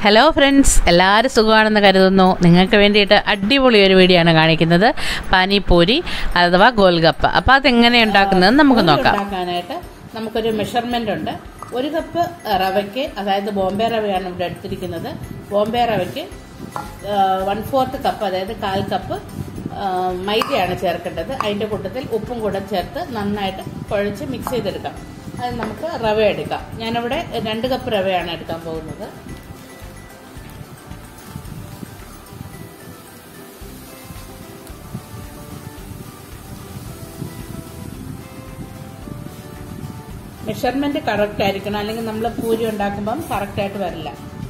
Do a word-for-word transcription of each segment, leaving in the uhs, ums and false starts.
Hello friends, എല്ലാവരും സുഖമാണെന്ന് കരുതുന്നു. നിങ്ങൾക്ക് വേണ്ടിയിട്ട് അടിപൊളി ഒരു വീഡിയോ ആണ് കാണിക്കുന്നത്. പാനി പൂരി അഥവാ ഗോൽഗപ്പ. അപ്പോൾ അതെങ്ങനെ ഉണ്ടാക്കുന്നത് നമുക്ക് നോക്കാം. ഉണ്ടാക്കാനായിട്ട് നമുക്കൊരു മെഷർമെൻ്റ് ഉണ്ട്. ഒരു കപ്പ് റവയ്ക്ക്, അതായത് ബോംബെ റവയാണ് ഇവിടെ എടുത്തിരിക്കുന്നത്. ബോംബെ റവയ്ക്ക് വൺ ഫോർത്ത് കപ്പ്, അതായത് കാൽ കപ്പ് മൈദയാണ് ചേർക്കേണ്ടത്. അതിൻ്റെ കൂട്ടത്തിൽ ഉപ്പും കൂടെ ചേർത്ത് നന്നായിട്ട് കുഴച്ച് മിക്സ് ചെയ്തെടുക്കാം. അത് നമുക്ക് റവ എടുക്കാം. ഞാനിവിടെ രണ്ട് കപ്പ് റവയാണ് എടുക്കാൻ പോകുന്നത്. മെഷർമെന്റ് കറക്റ്റ് ആയിരിക്കണം, അല്ലെങ്കിൽ നമ്മൾ പൂരി ഉണ്ടാക്കുമ്പം കറക്റ്റ് ആയിട്ട് വരില്ല.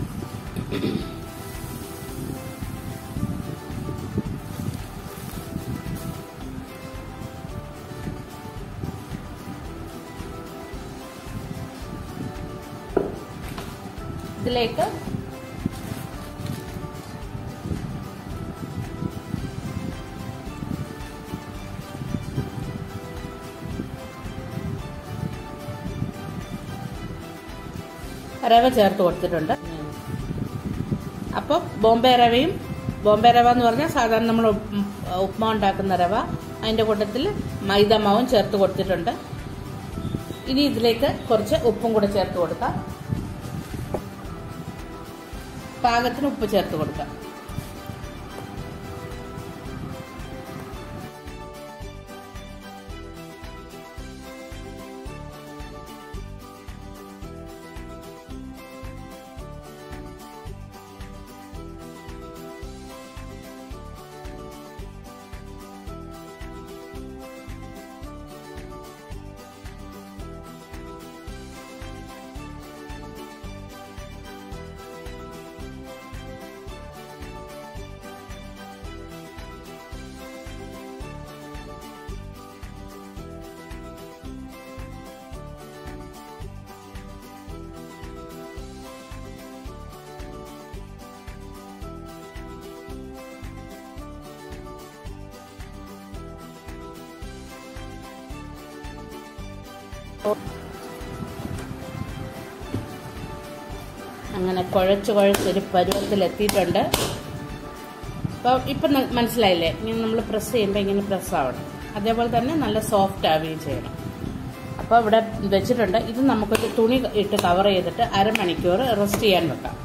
ഇതിലേക്ക് റവ ചേർത്ത് കൊടുത്തിട്ടുണ്ട്. അപ്പോൾ ബോംബെ റവയും, ബോംബെ റവ എന്ന് പറഞ്ഞാൽ സാധാരണ നമ്മൾ ഉപ്മാ ഉണ്ടാക്കുന്ന റവ, അതിൻ്റെ കൂട്ടത്തിൽ മൈദമാവും ചേർത്ത് കൊടുത്തിട്ടുണ്ട്. ഇനി ഇതിലേക്ക് കുറച്ച് ഉപ്പും കൂടെ ചേർത്ത് കൊടുക്കാം. പാകത്തിന് ഉപ്പ് ചേർത്ത് കൊടുക്കാം. അങ്ങനെ കുഴച്ച് കുഴച്ചൊരു പരുവത്തിലെത്തിയിട്ടുണ്ട്. അപ്പോൾ ഇപ്പം മനസ്സിലായില്ലേ, ഇങ്ങനെ നമ്മൾ പ്രസ് ചെയ്യുമ്പോൾ ഇങ്ങനെ പ്രസ് ആവണം. അതേപോലെ തന്നെ നല്ല സോഫ്റ്റ് ആവുകയും ചെയ്യണം. അപ്പോൾ ഇവിടെ വെച്ചിട്ടുണ്ട്. ഇത് നമുക്കൊരു തുണി ഇട്ട് കവർ ചെയ്തിട്ട് അരമണിക്കൂർ റെസ്റ്റ് ചെയ്യാൻ വെക്കാം.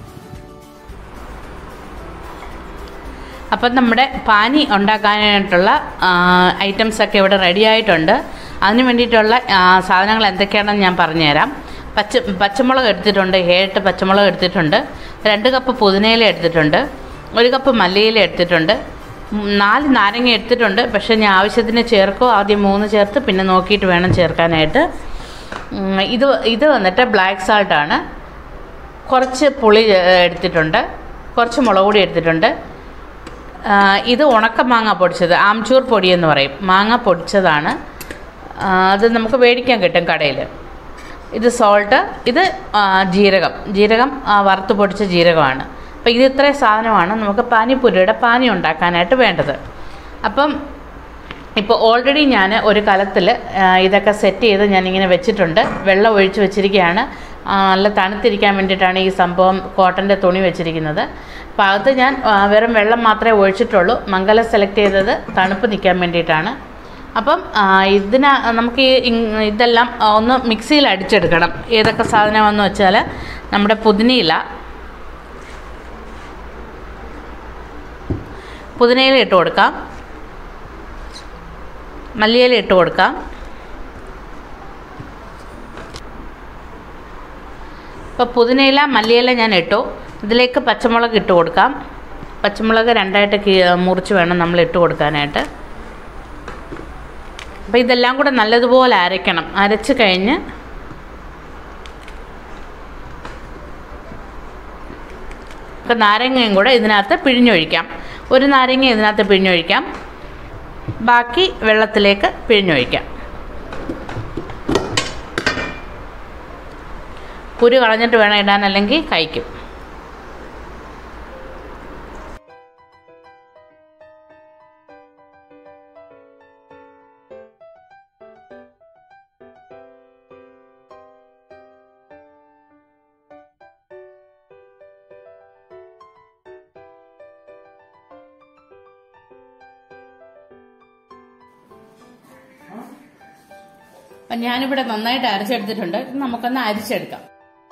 അപ്പം നമ്മുടെ പാനി ഉണ്ടാക്കാനായിട്ടുള്ള ഐറ്റംസൊക്കെ ഇവിടെ റെഡി ആയിട്ടുണ്ട്. അതിന് വേണ്ടിയിട്ടുള്ള സാധനങ്ങൾ എന്തൊക്കെയാണെന്ന് ഞാൻ പറഞ്ഞുതരാം. പച്ച പച്ചമുളക് എടുത്തിട്ടുണ്ട്, ഏട്ട് പച്ചമുളക് എടുത്തിട്ടുണ്ട്, രണ്ട് കപ്പ് പുതിനയില എടുത്തിട്ടുണ്ട്, ഒരു കപ്പ് മല്ലിയില എടുത്തിട്ടുണ്ട്, നാല് നാരങ്ങ എടുത്തിട്ടുണ്ട്. പക്ഷേ ഞാൻ ആവശ്യത്തിന് ചേർക്കോ, ആദ്യം മൂന്ന് ചേർത്ത് പിന്നെ നോക്കിയിട്ട് വേണം ചേർക്കാനായിട്ട്. ഇത് ഇത് വന്നിട്ട് ബ്ലാക്ക് സാൾട്ടാണ്. കുറച്ച് പുളി എടുത്തിട്ടുണ്ട്, കുറച്ച് മുളക് പൊടി എടുത്തിട്ടുണ്ട്. ഇത് ഉണക്ക മാങ്ങ പൊടിച്ചത്, ആംചൂർ പൊടി എന്ന് പറയും, മാങ്ങ പൊടിച്ചതാണ്. അത് നമുക്ക് മേടിക്കാൻ കിട്ടും കടയിൽ. ഇത് സോൾട്ട്, ഇത് ജീരകം, ജീരകം വറുത്ത് പൊടിച്ച ജീരകമാണ്. അപ്പോൾ ഇത് ഇത്രയും സാധനമാണ് നമുക്ക് പാനിപ്പൂരിയുടെ പാനി ഉണ്ടാക്കാനായിട്ട് വേണ്ടത്. അപ്പം ഇപ്പോൾ ഓൾറെഡി ഞാൻ ഒരു കലത്തിൽ ഇതൊക്കെ സെറ്റ് ചെയ്ത് ഞാനിങ്ങനെ വെച്ചിട്ടുണ്ട്. വെള്ളം ഒഴിച്ച് വെച്ചിരിക്കുകയാണ്. നല്ല തണുത്തിരിക്കാൻ വേണ്ടിയിട്ടാണ് ഈ സംഭവം കോട്ടൻ്റെ തുണി വെച്ചിരിക്കുന്നത്. അപ്പോൾ അകത്ത് ഞാൻ വെറും വെള്ളം മാത്രമേ ഒഴിച്ചിട്ടുള്ളൂ. മംഗലം സെലക്ട് ചെയ്തത് തണുപ്പ് നിൽക്കാൻ വേണ്ടിയിട്ടാണ്. അപ്പം ഇതിന് നമുക്ക് ഈ ഇതെല്ലാം ഒന്ന് മിക്സിയിൽ അടിച്ചെടുക്കണം. ഏതൊക്കെ സാധനമാണെന്ന് വെച്ചാൽ നമ്മുടെ പുതിനയില പുതിനയില ഇട്ട് കൊടുക്കാം, മല്ലിയില ഇട്ട് കൊടുക്കാം. ഇപ്പോൾ പുതിനയില മല്ലിയില ഞാൻ ഇട്ടു. ഇതിലേക്ക് പച്ചമുളക് ഇട്ട് കൊടുക്കാം. പച്ചമുളക് രണ്ടായിട്ട് മുറിച്ച് വേണം നമ്മൾ ഇട്ട് കൊടുക്കാനായിട്ട്. അപ്പോൾ ഇതെല്ലാം കൂടെ നല്ലതുപോലെ അരയ്ക്കണം. അരച്ച് കഴിഞ്ഞ് ഇപ്പോൾ നാരങ്ങയും കൂടെ ഇതിനകത്ത് പിഴിഞ്ഞൊഴിക്കാം. ഒരു നാരങ്ങ ഇതിനകത്ത് പിഴിഞ്ഞൊഴിക്കാം, ബാക്കി വെള്ളത്തിലേക്ക് പിഴിഞ്ഞൊഴിക്കാം. കുരു കളഞ്ഞിട്ട് വേണം ഇടാൻ, അല്ലെങ്കിൽ കഴിക്കും. അപ്പം ഞാനിവിടെ നന്നായിട്ട് അരച്ചെടുത്തിട്ടുണ്ട്. നമുക്കൊന്ന് അരിച്ചെടുക്കാം.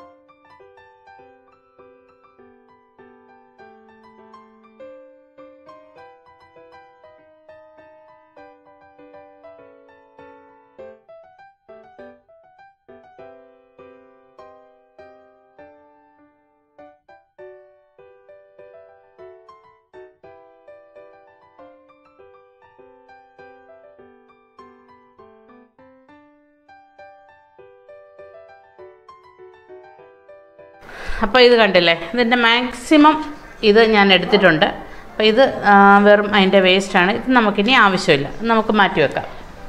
അപ്പോൾ ഇത് കണ്ടില്ലേ, ഇതിൻ്റെ മാക്സിമം ഇത് ഞാൻ എടുത്തിട്ടുണ്ട്. അപ്പോൾ ഇത് വെറും അതിൻ്റെ വേസ്റ്റാണ്. ഇത് നമുക്കിനി ആവശ്യമില്ല, നമുക്ക് മാറ്റി വെക്കാം.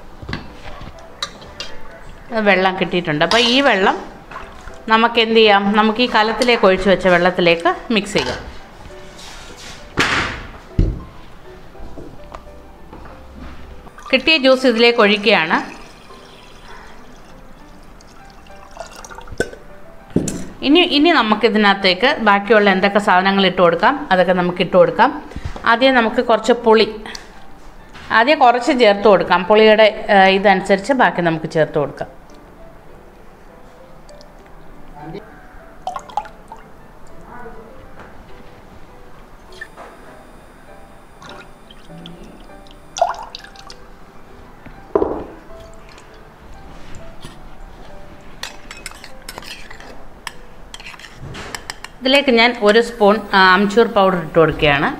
വെള്ളം കിട്ടിയിട്ടുണ്ട്. അപ്പോൾ ഈ വെള്ളം നമുക്ക് എന്ത് ചെയ്യാം, നമുക്ക് ഈ കലത്തിലേക്ക് ഒഴിച്ച് വെച്ച വെള്ളത്തിലേക്ക് മിക്സ് ചെയ്യാം. കിട്ടിയ ജ്യൂസ് ഇതിലേക്ക് ഒഴിക്കുകയാണ്. ഇനി ഇനി നമുക്കിതിനകത്തേക്ക് ബാക്കിയുള്ള എന്തൊക്കെ സാധനങ്ങൾ ഇട്ട് കൊടുക്കാം അതൊക്കെ നമുക്ക് ഇട്ട് കൊടുക്കാം. ആദ്യം നമുക്ക് കുറച്ച് പുളി ആദ്യം കുറച്ച് ചേർത്ത് കൊടുക്കാം. പുളിയുടെ ഇതനുസരിച്ച് ബാക്കി നമുക്ക് ചേർത്ത് കൊടുക്കാം. ഇതിലേക്ക് ഞാൻ ഒരു സ്പൂൺ അംചൂർ പൗഡർ ഇട്ട് കൊടുക്കുകയാണ്.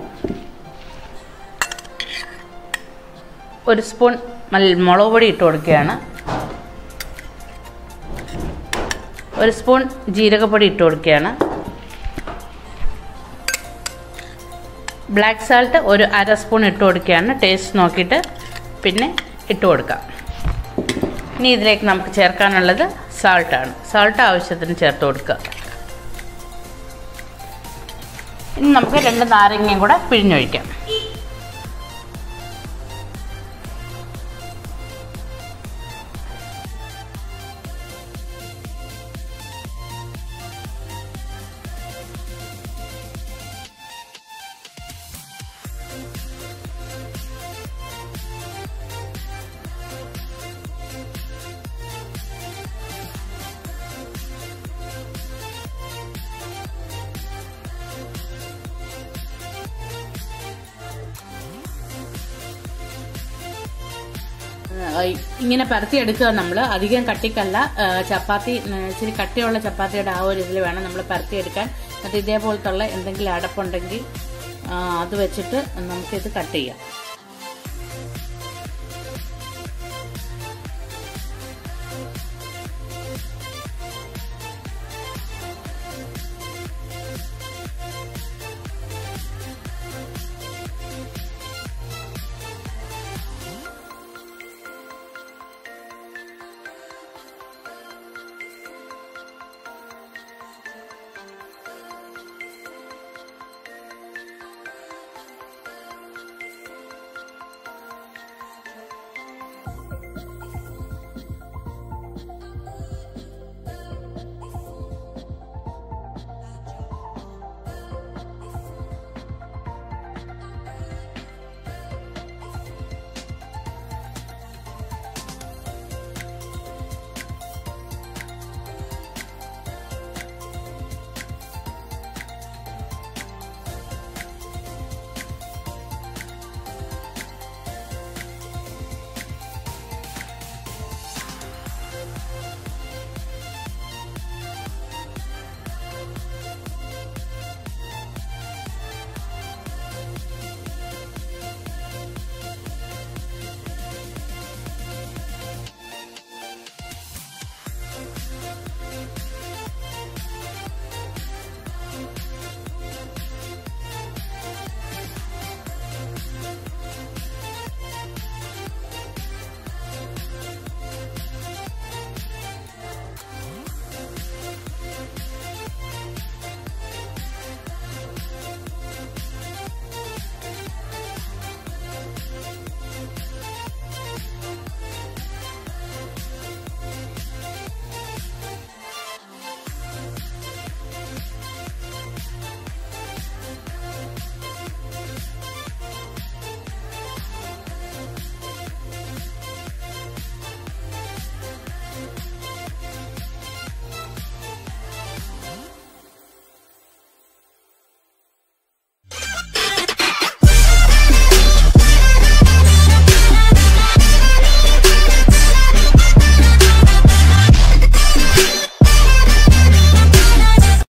ഒരു സ്പൂൺ മുളക് പൊടി ഇട്ട് കൊടുക്കുകയാണ്. ഒരു സ്പൂൺ ജീരകപ്പൊടി ഇട്ട് കൊടുക്കുകയാണ്. ബ്ലാക്ക് സാൾട്ട് ഒരു അര സ്പൂൺ ഇട്ട് കൊടുക്കുകയാണ്. ടേസ്റ്റ് നോക്കിയിട്ട് പിന്നെ ഇട്ട് കൊടുക്കാം. ഇനി ഇതിലേക്ക് നമുക്ക് ചേർക്കാനുള്ളത് സാൾട്ടാണ്. സാൾട്ട് ആവശ്യത്തിന് ചേർത്ത് കൊടുക്കുക. ഇനി നമുക്ക് രണ്ട് നാരങ്ങയും കൂടെ പിഴിഞ്ഞൊഴിക്കാം. ഇങ്ങനെ പരത്തിയെടുക്കുക. നമ്മൾ അധികം കട്ടിക്കല്ല, ചപ്പാത്തി ഇച്ചിരി കട്ടിയുള്ള ചപ്പാത്തിയുടെ ആ ഒരു ഇതിൽ വേണം നമ്മൾ പരത്തിയെടുക്കാൻ. എന്നിട്ട് ഇതേപോലത്തുള്ള എന്തെങ്കിലും അടപ്പുണ്ടെങ്കിൽ അത് വെച്ചിട്ട് നമുക്കിത് കട്ട് ചെയ്യാം.